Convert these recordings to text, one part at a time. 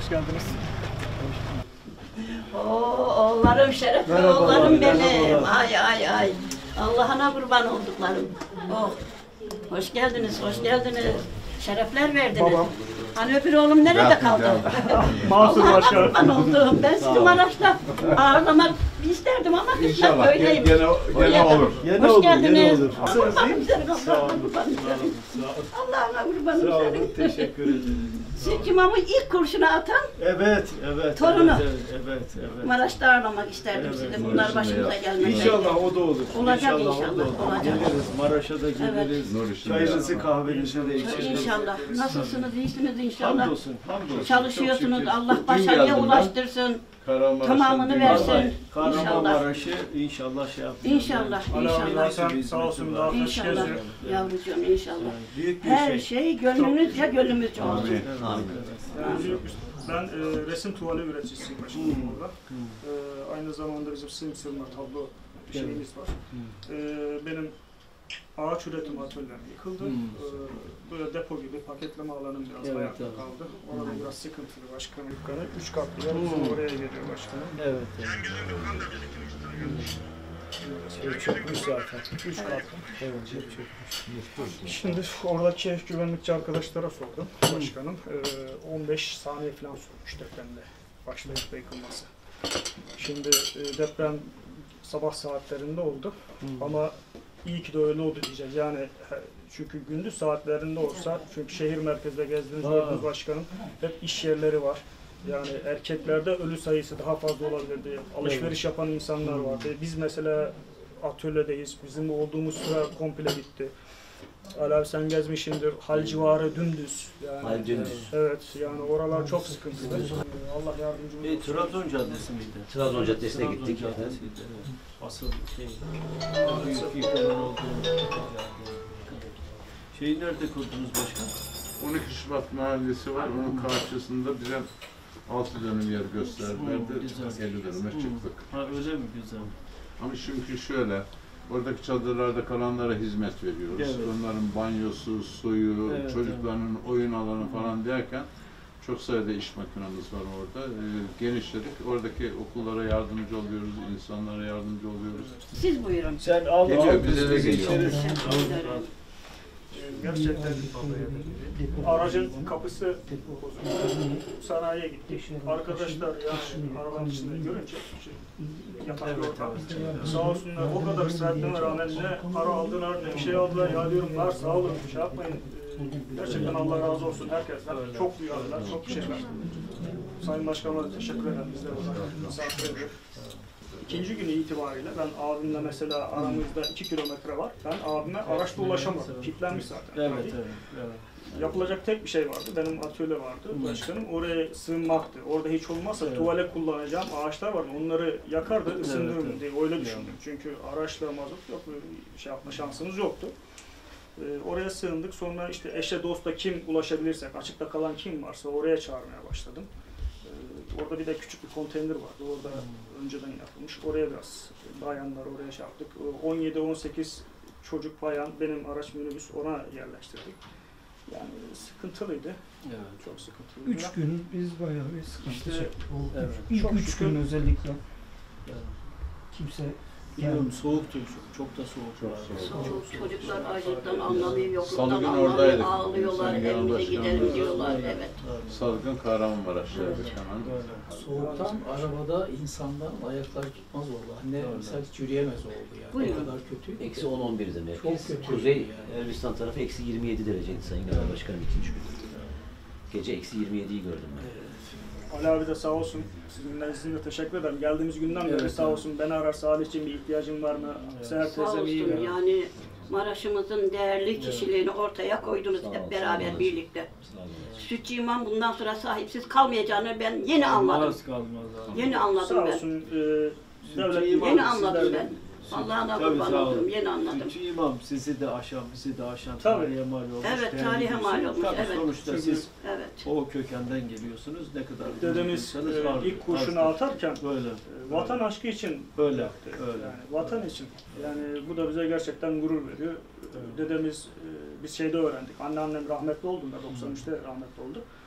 geldiniz. Oğullarım, şerefli oğullarım benim. Ay ay ay. Allah'ına kurban olduklarım. Oh. Hoş geldiniz, hoş geldiniz. Şerefler verdiniz. Babam. Hani öbür oğlum nerede kaldı? Mansur Allah'ına Başkan. kurban oldum. Ben sizi Maraş'ta ağırlamak isterdim ama İnşallah öyleyim. gene olur. Hoş geldiniz. Nasılsınız, iyi misiniz? Allah'ına kurban senin. Allah'ına kurbanım Sağ olun, senin. teşekkür ederim. Cimamın ilk kurşunu atan Evet, evet. Torunu. Evet. Maraş'ta ağırlamak isterdim sizi. Bunlar başımıza gelmedi. İnşallah o da olur. Olacak o da inşallah, olur. olacak. Geliriz, Maraş'a da geliriz. Çayınızı, kahvenizi de içeriz. İnşallah. Nasılsınız? İyisiniz inşallah. Hamdolsun, hamdolsun. Çalışıyorsunuz. Çok şükür. Allah Dün başarıya geldim ben. ulaştırsın. Kahramanmaraş'ın Tamamını dün versin. vallahi Kahramanmaraş'ı inşallah şey yapıyor. İnşallah, inşallah. Sağ olsun, daha hoş İnşallah. geziyor. Yavrucuğum inşallah. Büyük bir Her şey gönlünüzce gönlümüzce olsun. Ben resim tuvali üreticisiyim başkanım orada. Aynı zamanda bizim sığınma tablo şeyimiz var. Benim ağaç üretim atölyem yıkıldı. Böyle depo gibi paketleme alanım biraz ayakta kaldı. Orada biraz sıkıntılı başkanım. Dükkanı 3 katlı yer bizim oraya geliyor başkanım. Evet. Çökmüş zaten. 3 katlı. Evet, çökmüş. Şimdi oradaki güvenlikçi arkadaşlara sordum başkanım. 15 saniye falan sürmüş depremde başlayıp yıkılması. Şimdi deprem sabah saatlerinde oldu ama iyi ki de öyle oldu diyeceğiz. Yani çünkü gündüz saatlerinde olsa, çünkü şehir merkezde gezdiniz gördünüz başkanım, hep iş yerleri var. Yani erkeklerde ölü sayısı daha fazla olabilirdi. Alışveriş yapan insanlar vardı. Biz mesela atölyedeyiz. Bizim olduğumuz süre komple bitti. Ali abi sen gezmişsindir. Hal civarı dümdüz. Yani, Hal dümdüz. Evet yani oralar çok sıkıntılı. Allah yardımcımız olsun. Trabzon Caddesi miydi? Trabzon Caddesi'ne Trabzon gittik. Caddesi'ydi, evet. Asıl büyük yıkımın olduğu. Şeyi nerede kurdunuz başkan? 12 Şubat mahallesi var. Onun karşısında bize 6 dönüm yer gösterdiler de 50 dönüme çıktık. Ha öyle mi? Güzel. Ama çünkü şöyle, oradaki çadırlarda kalanlara hizmet veriyoruz. Evet. Onların banyosu, suyu, Evet, çocukların oyun alanı falan derken çok sayıda iş makinamız var orada. Genişledik. Oradaki okullara yardımcı oluyoruz, insanlara yardımcı oluyoruz. Siz buyurun. Sen al, Geliyor, bize de geliyor. Gerçekten aracın kapısı sanayiye gittik. Arkadaşlar yani arabanın içinde görünce yatak ortam. Sağ olsunlar o kadar ısrarlarına rağmen ne para aldılar ne bir şey aldılar. Ya diyorum var sağ olun şey yapmayın. Gerçekten Allah razı olsun herkesten. Çok duyarlılar, çok bir şeyler. Sayın Başkanıma da teşekkür ederim. Biz de burada misafir ediyoruz. İkinci günü itibariyle ben abimle mesela aramızda 2 kilometre var. Ben abime araçla ulaşamadım. Kilitlenmiş zaten. Evet. Yapılacak tek bir şey vardı. Benim atölye vardı başkanım. Oraya sığınmaktı. Orada hiç olmazsa tuvale kullanacağım ağaçlar vardı. Onları yakardı, ısındırırım diye öyle düşündüm. Çünkü araçla mazot yok, böyle şey yapma şansımız yoktu. Oraya sığındık. Sonra işte eşe dosta kim ulaşabilirsek, açıkta kalan kim varsa oraya çağırmaya başladım. Orada bir de küçük bir konteyner vardı. Orada önceden yapılmış. Oraya biraz bayanlar oraya şey yaptık. 17-18 çocuk bayan benim araç minibüs ona yerleştirdik. Yani sıkıntılıydı. Evet. Çok sıkıntılıydı. 3 gün biz bayağı bir sıkıntı İşte, çektik. evet. İlk Çok 3 şükür. gün özellikle Evet. kimse Bilmiyorum soğuktu, çok da soğuk. Çocuklar açlıktan anlamıyor, yokluktan Salı günü anlamıyor, oradaydık. ağlıyorlar, Sayın Genel evimize gidelim Başkanımız diyorlar. Evet. Salgın Kahramanmaraş'taydık hemen. Soğuktan arabada insanlar ayakları tutmaz oldu. Anne mesela hiç yürüyemez oldu yani. Buyurun. O kadar kötü. Eksi 10-11'di merkez. Çok kötü. Kuzey Yani. Elbistan tarafı eksi 27 dereceydi Sayın Genel Başkanım ikinci gün. Gece eksi 27'yi gördüm ben. Ali abi de sağ olsun. Sizin de teşekkür ederim. Geldiğimiz günden beri sağ olsun. Beni arar, Salih'ciğim bir ihtiyacın var mı? Seher Sağ teyzem iyi olsun mi? yani Maraş'ımızın değerli kişiliğini ortaya koydunuz hep beraber birlikte. Sütçü İmam bundan sonra sahipsiz kalmayacağını ben yeni anladım. Yeni anladım Sağ ben. olsun. Devlet Yeni anladım ben. Allah'ına kurban oldum, yeni anladım. Sütçü İmam sizi de aşan, bizi de aşan Tabii. tarihe mal olmuş. Evet, değerli tarihe bir mal şey. olmuş, Tabii evet. sonuçta Çünkü- siz Evet. o kökenden geliyorsunuz. Ne kadar Dedemiz biliyorsanız vardır, ilk kurşunu vardır. atarken Böyle. vatan aşkı için Öyle, yaptı. öyle. Yani vatan için. Yani bu da bize gerçekten gurur veriyor. Dedemiz biz şeyde öğrendik. Anneannem rahmetli olduğunda 93'te rahmetli oldu.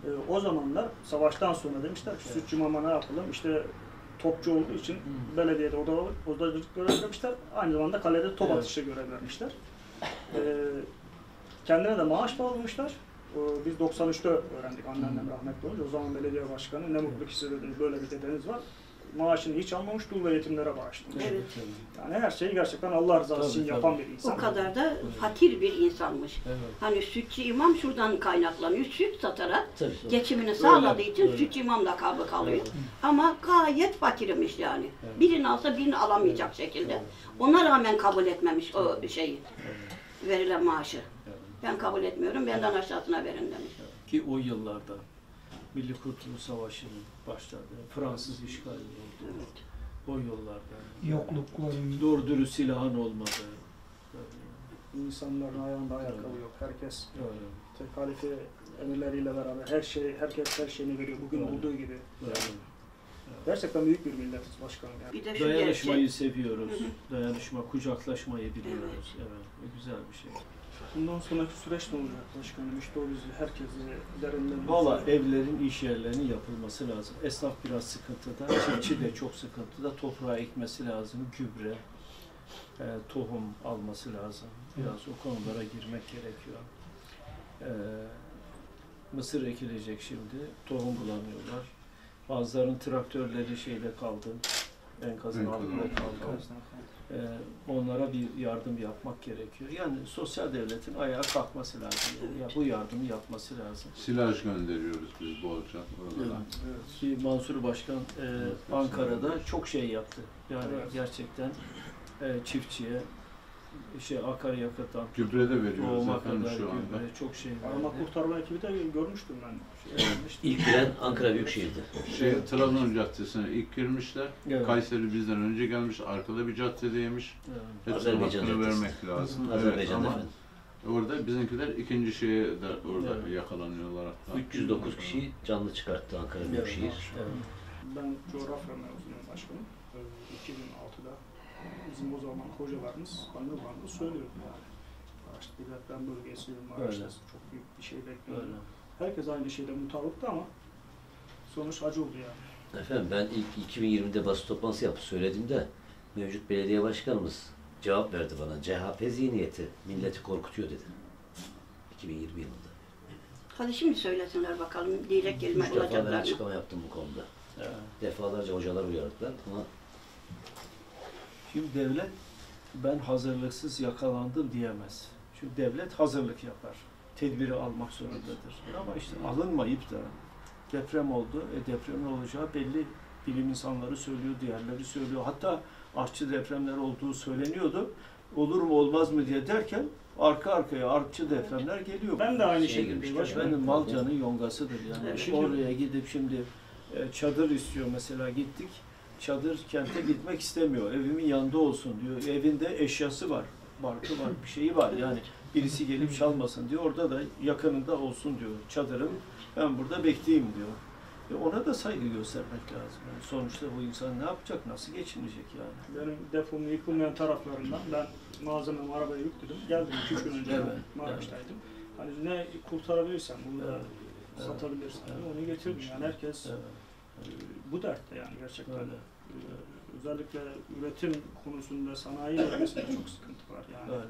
O zamanlar savaştan sonra demişler ki sütçü mama ne yapalım? İşte topçu olduğu için belediyede odacılık görev vermişler. Aynı zamanda kalede top atışı görev vermişler. Kendine de maaş bağlamışlar. Biz 93'te öğrendik anneannem rahmetli olunca. O zaman belediye başkanı ne mutlu ki size dedi, böyle bir dedeniz var. Maaşını hiç almamış, dul ve yetimlere bağışlamış. Evet. Yani her şeyi gerçekten Allah rızası için yapan bir insan. O kadar da fakir bir insanmış. Evet. Hani sütçü imam şuradan kaynaklanıyor. Süt satarak Tabii. geçimini sağladığı için öyle. sütçü imam lakabı kalıyor. Ama gayet fakirmiş yani. Evet. Birini alsa birini alamayacak şekilde. Ona rağmen kabul etmemiş o şeyi. Verilen maaşı. Ben kabul etmiyorum, benden aşağısına verin demiş. Ki o yıllarda Milli Kurtuluş Savaşı'nın başladığı, Fransız işgali oldu. Evet. O yollarda. Yoklukların Doğru dürüst silahın olmadığı. İnsanların ayağında ayakkabı yok. Herkes Öyle. tek halife emirleriyle beraber herkes her şeyini veriyor. Bugün Evet. olduğu gibi. Evet. Gerçekten büyük bir milletiz başkanım. Yani. Bir de şu Dayanışmayı gerçek. seviyoruz. Hı hı. Dayanışma, kucaklaşmayı biliyoruz. Evet. Güzel bir şey. Bundan sonraki süreç ne olacak başkanım? İşte o bizi herkesi üzerinden... Valla evlerin, iş yerlerinin yapılması lazım. Esnaf biraz sıkıntıda, çiftçi de çok sıkıntıda. Toprağa ekmesi lazım, gübre, tohum alması lazım. Biraz o konulara girmek gerekiyor. Mısır ekilecek şimdi, tohum bulamıyorlar. Bazılarının traktörleri şeyde kaldı, enkazın altında kaldı. Onlara bir yardım yapmak gerekiyor. Yani sosyal devletin ayağa kalkması lazım. Ya bu yardımı yapması lazım. Silaj gönderiyoruz biz bolca oralara. Evet. Ki Mansur Başkan Ankara'da çok şey yaptı. Yani Evet. gerçekten çiftçiye akaryakıttan Gübre de veriyoruz tohuma efendim kadar şu anda. gübre, çok şey Arama verdi. kurtarma ekibi de görmüştüm ben. İlk giren Ankara Büyükşehir'di. Trabzon Caddesi'ne ilk girmişler. Evet. Kayseri bizden önce gelmiş, arkada bir caddedeymiş. Evet. Hepsine Azerbaycan hakkını Caddesi. vermek lazım. Azerbaycan'da ama efendim. orada bizimkiler ikinci şeye de orada Evet. yakalanıyorlar hatta. 309 kişiyi canlı çıkarttı Ankara Büyükşehir. Evet. Ben coğrafya mezunuyum başkanım. 2006'da bizim o zaman hocalarımız bana söylüyordu yani. Maraş bir deprem bölgesi, Maraş'ta Öyle. çok büyük bir şey bekliyordu. Öyle. Herkes aynı şeyde mutabıktı ama sonuç acı oldu yani. Efendim ben ilk 2020'de basın toplantısı yapıp söylediğimde mevcut belediye başkanımız cevap verdi bana. CHP zihniyeti milleti korkutuyor dedi. 2020 yılında. Hadi şimdi söylesinler bakalım diyecek kelime 3 defa ben olacaklar mı? açıklama yaptım bu konuda. Evet. Defalarca hocalar uyardılar ama Şimdi devlet ben hazırlıksız yakalandım diyemez. Çünkü devlet hazırlık yapar. Tedbiri almak zorundadır. Ama işte alınmayıp da deprem oldu. Depremin olacağı belli, bilim insanları söylüyor, diğerleri söylüyor. Hatta artçı depremler olduğu söyleniyordu. Olur mu olmaz mı diye derken arka arkaya artçı depremler geliyor. Ben de aynı Şeye şekilde girmişler. başkanım. Benim Malca'nın yongasıdır yani. Evet. Oraya gidip şimdi çadır istiyor mesela gittik. Çadır kente gitmek istemiyor. Evimin yanında olsun diyor. Evinde eşyası var. Barkı var, bir şeyi var. Yani birisi gelip çalmasın diyor. Orada da yakınında olsun diyor. Çadırım ben burada bekleyeyim diyor. Ona da saygı göstermek lazım. Yani sonuçta bu insan ne yapacak, nasıl geçinecek yani? Benim depomun yıkılmayan taraflarından ben malzememi arabaya yükledim. Geldim 2-3 gün önce Evet, Maraş'taydım. Hani ne kurtarabilirsem, bunu da Evet, satabilirsem evet. onu getirdim. Yani herkes Evet. bu dertte yani gerçekten. Öyle. Özellikle üretim konusunda sanayi bölgesinde çok sıkıntı var yani. Öyle.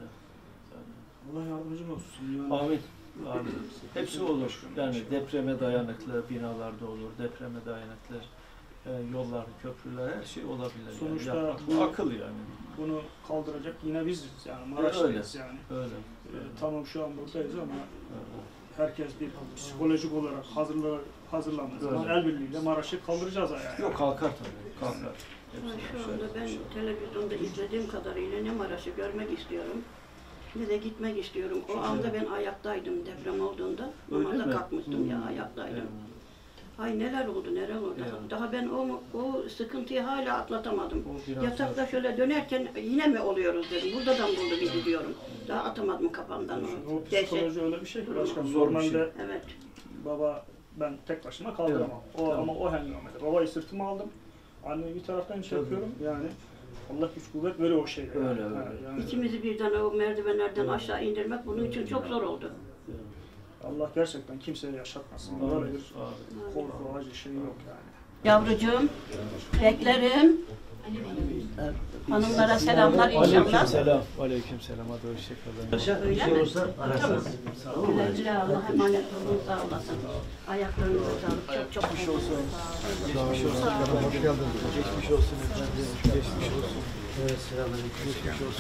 Allah yardımcın olsun. Yani. Amin. Amin. Hepsi olur. Yani depreme dayanıklı binalarda olur, depreme dayanıklı yollar, köprüler, her şey olabilir. Sonuçta yani bu- akıl yani. Bunu kaldıracak yine biziz yani. Maraş'tayız yani. Öyle. Tamam şu an buradayız ama Öyle. herkes bir psikolojik olarak hazırlandığı zaman el birliğiyle Maraş'ı kaldıracağız ayağa. Yok kalkar tabii. Kalkar. Ama şu anda ben televizyonda izlediğim kadarıyla ne Maraş'ı görmek istiyorum ne de gitmek istiyorum. O anda ben ayaktaydım deprem olduğunda. Öyle Namazda mi? kalkmıştım ya ayaktaydım. Evet. Ay neler oldu neler oldu. Evet. Daha ben o sıkıntıyı hala atlatamadım. O biraz Yatakta zor. şöyle dönerken yine mi oluyoruz dedim. Buradan buldu bizi diyorum. Daha atamadım kafamdan O o dehşet. psikoloji öyle bir şey ki başkanım. Zor bir Normalde şey. Evet. baba ben tek başıma kaldıramam. Evet. O Tamam. ama o hengamede. Babayı sırtıma aldım. Anneyi bir taraftan çekiyorum. Yani Allah güç kuvvet veriyor o şeyle. Öyle, yani. öyle. Ha, yani İkimizi birden o merdivenlerden aşağı indirmek bunun için çok zor oldu. Allah gerçekten kimseye yaşatmasın. Böyle bir korku, acı şey yok yani. Yavrucuğum, beklerim. Hanımlara selamlar inşallah. Aleykümselam. Aleykümselam. Hadi hoşçakalın. Öyle mi? Güle güle, Allah'a emanet olun, sağ olasın. Ayaklarınıza sağlık. Çok Geçmiş olsun. Geçmiş olsun. Hoş geldin. Geçmiş olsun efendim. Geçmiş olsun. Evet, selamünaleyküm. Geçmiş olsun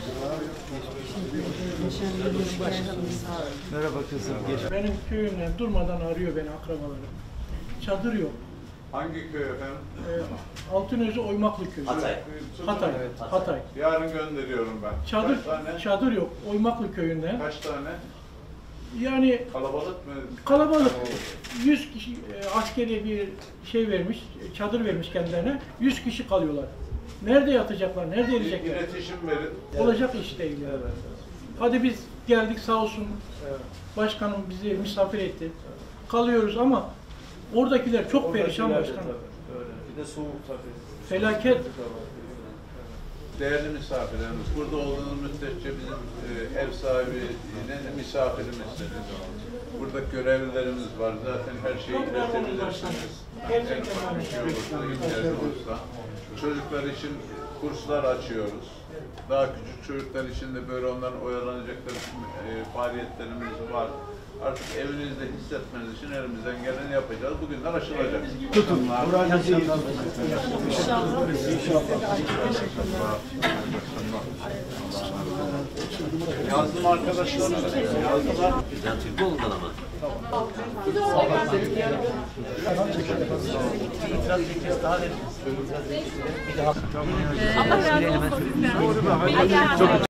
efendim. Merhaba kızım. Benim köyümden durmadan arıyor beni akrabalarım. Çadır yok. Hangi köy efendim? Altınözü Oymaklı köyü. Hatay. Hatay. Hatay. Yarın gönderiyorum ben. Çadır, Kaç tane? çadır yok. Oymaklı köyünden. Kaç tane? Yani Kalabalık mı? kalabalık. 100 kişi askeri bir şey vermiş, çadır vermiş kendilerine. 100 kişi kalıyorlar. Nerede yatacaklar, nerede yiyecekler? İletişim verin. Olacak iş değil yani. Hadi biz geldik sağ olsun. Başkanım bizi misafir etti. Kalıyoruz ama oradakiler çok perişan başkanım. Bir de soğuk tabii. Felaket. Değerli misafirlerimiz, burada olduğunuz müddetçe bizim ev sahibine misafirimizsiniz. Burada görevlilerimiz var. Zaten her şeyi iletebilirsiniz. En ufak bir şey olursa, ihtiyacı olursa. Çocuklar için kurslar açıyoruz. Daha küçük çocuklar için de böyle onların oyalanacakları faaliyetlerimiz var. Artık evinizde hissetmeniz için elimizden geleni yapacağız. Bugünler aşılacak. Tutun. Burası Yazdım arkadaşlarım. Yazdılar. Bizden Türkoğlu'ndan ama. Allah razı olsun.